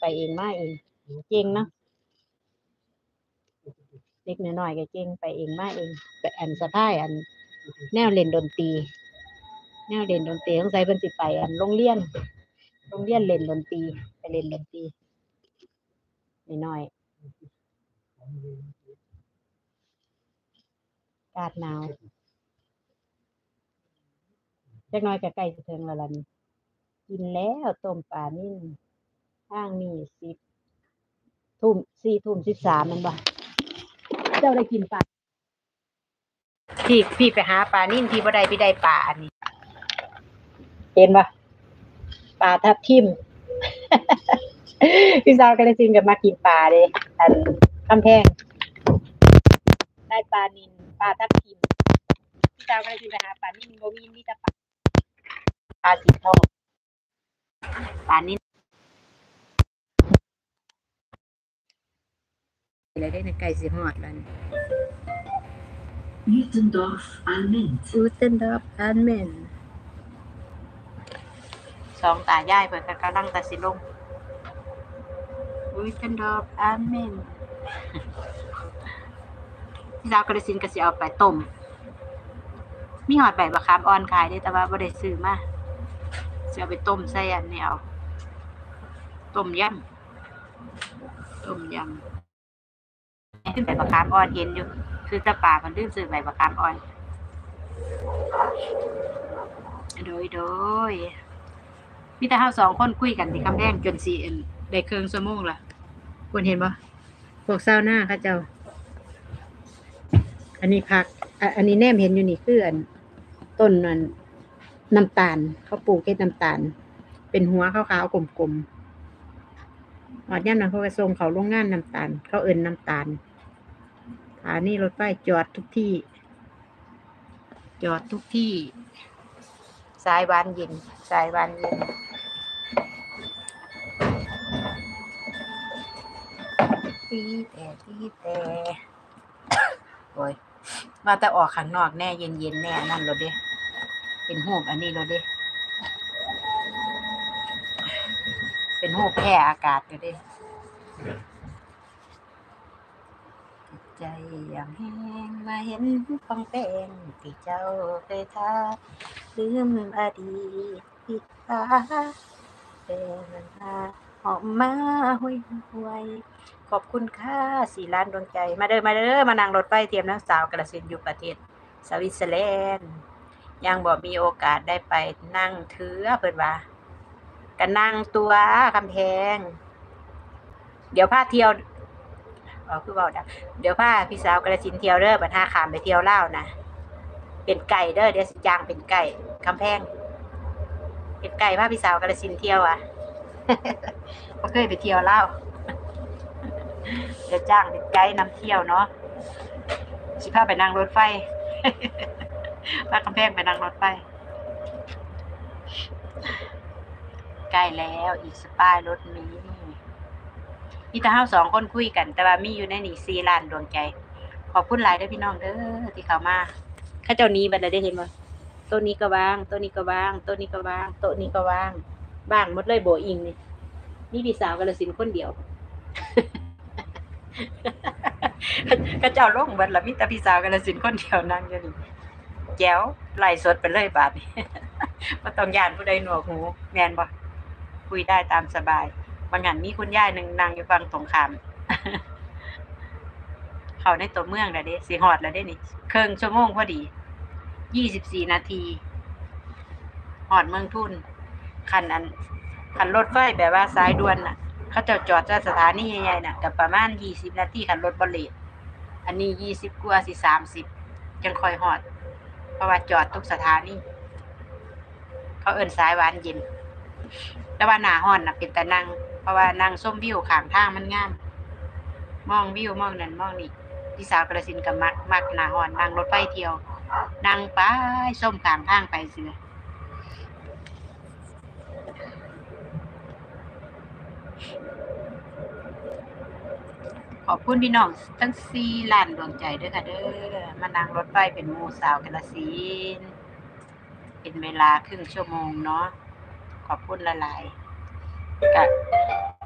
เองมาเองเก่งเนาะเด็กน้อยๆก็เก่งไปเองมาเองแต่อันสะพายอันแนวเล่นดนตรีสงสัยเพิ่นสิไปอันโรงเรียนเล่นดนตรีไปเล่นดนตรีน้อยๆอากาศหนาวจักหน่อยก็ใกล้สิถึงแล้วล่ะนี่กินแล้วต้มปลานิ่มทางนี้10 ทุ่ม4 ทุ่ม 13แม่นบ่เจ้าได้กินปลาพี่ไปหาปลานิ่มที่บ่ได้ไปได้ปลาอันนี้เห็นบ่ปลาทับทิม พี่สาวก็เลยจริงกับมากินปลาเด้อันคำแพงได้ปลานิลปลาทับทิมพี่สาวก็เลยจริงไปหาปลานิ่มบ่มีแต่ปลาสีทองปลานิ่มอะไรได้ในไก่สิฮอดแล้ว Uttendorf Almend สองตายายเพิ่นก็กำลังตัดสินลงUttendorf Almend พี่สาวก็เลยสินก็สิเอาไปต้มมีหอดใบมะขามอ่อนขายได้แต่ว่าบ่ได้ซื้อมาสิเอาไปต้มใส่อันนี้เอาต้มยำขึ้นใบมะขามอ่อนเห็นอยู่คือตะป่ามันลืมซื้อใบมะขามอ่อนโดยมีแต่เฮา2คนคุยกันที่คำแดงจนสิได้ครึ่งชั่วโมงล่ะคุณเห็นบ่พวกชาวนาเขาเจ้าอันนี้ผักอันนี้แนมเห็นอยู่นี่คืออันต้นนั้นน้ำตาลเขาปลูกเฮ็ดน้ำตาลเป็นหัวขาวๆกลมๆหอดยามนั้นเขาก็ส่งเขาโรงงานน้ำตาลเขาเอิ้นน้ำตาลสถานีรถไฟจอดทุกที่สายหวานเย็นตีแต่โอ้ยมาแต่ออกข้างนอกแน่เย็นแน่นั่นรถเด้เป็นรูปอันนี้รถเด้เป็นรูปแพร่อากาศอยู่เด้ใจอย่างแห้งมาเห็นฟองแป้งที่เจ้าเคยทาลืมอดีตที่ตาเป็นหอมมาห่วยขอบคุณค่ะ4 ล้านดวงใจมาเด้อมานั่งรถไฟเทียมน้ำสาวกระสินอยู่ประเทศสวิตเซอร์แลนด์ยังบ่มีโอกาสได้ไปนั่งเถือเพิ่นว่าก็นั่งตัวคำแพงเดี๋ยวพาเที่ยวคือเว้าดังเดี๋ยวพาพี่สาวกระสินเที่ยวเด้อบัดหาข้ามไปเที่ยวลาวนะเป็นไก่เด้อเดี๋ยวสิจ้างเป็นไก่คำแพงเป็นไก่พาพี่สาวกระสินเที่ยวอ่ะ บ่เคยไปเที่ยวลาวเดี๋ยวจ้างเป็นไกด์นำเที่ยวเนาะสิพาไปนั่งรถไฟ พาคำแพงไปนั่งรถไฟใกล้แล้วอีกสปายรถมีแต่เฮา2คนคุยกันแต่ว่ามีอยู่ในนี่4 ล้านดวงใจขอบคุณหลายเด้อพี่น้องเด้อที่เข้ามาเขาเจ้านี้บัดได้เห็นบ่โต๊ะนี้ก็วางโต๊ะนี้ก็วางโต๊ะนี้ก็วางโต๊ะนี้ก็วางบ้างหมดเลยโบอิงนี่มีพี่สาวกาฬสินธุ์คนเดียว เขาเจ้าลงเบิดละมีแต่พี่สาวกาฬสินธุ์คนเดียวนั่งอยู่นี่แจ๋วไล่สดไปเลยบาดนี้ บ่ต้องย้านผู้ใดหนวกหูแม่นบ่คุยได้ตามสบายบางหันมีคุณยายนึงนั่งอยู่ฝั่งตรงข้าม เข้าในตัวเมืองแล้วเด้สิฮอดแล้วเด้นี่ครึ่งชั่วโมงพอดี24 นาทีฮอดเมืองทุนคันรถไฟแบบว่าสายด่วนน่ะเขาเจ้าจอดที่สถานีใหญ่ๆน่ะก็ประมาณ20 นาทีคันรถบ่เลทอันนี้20กว่าสิ30จังค่อยฮอดเพราะว่าจอดทุกสถานีเขาเอิ้นสายหวานเย็นแต่ว่าหน้าร้อนน่ะเป็นตานั่งเพราะว่านั่งชมวิวข้างทางมันงามมองวิวมองนั่นมองนี่พี่สาวกาฬสินธุ์ก็มักหน้าร้อนนั่งรถไฟเที่ยวนั่งไปชมข้างทางไปซื่อขอบคุณพี่น้องทั้ง4 ล้านดวงใจด้วยค่ะเด้อมานั่งรถไฟเป็นหมู่สาวกาฬสินธุ์เป็นเวลาครึ่งชั่วโมงเนาะขอบคุณหลายๆก็